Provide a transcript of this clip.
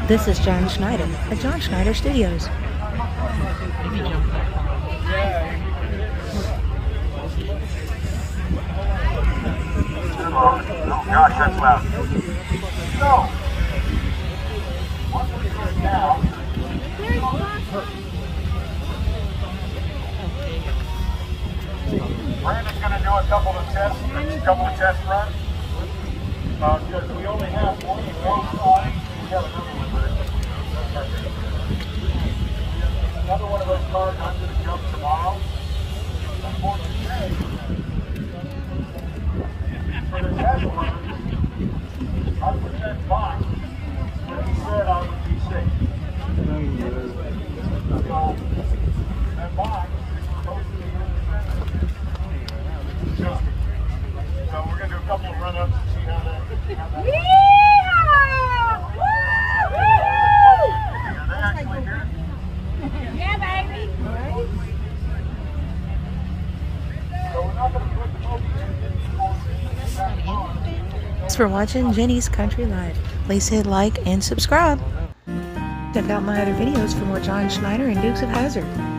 This is John Schneider at John Schneider Studios. Oh gosh, that's loud. So, once we go down, Brandon's going to do a couple of test runs. Because we only have one race on. We have another one, but another one of those cars I'm going to jump tomorrow. Unfortunately, for the test run, I put that box where he said I would be safe. So, that box is supposed to be in the center. So we're going to do a couple of run-ups and see how that Are they actually here? Yeah, baby. So we're not going to put the movies in. Thanks for watching Jenny's Country Live. Please hit like and subscribe. Check out my other videos for more John Schneider and Dukes of Hazzard.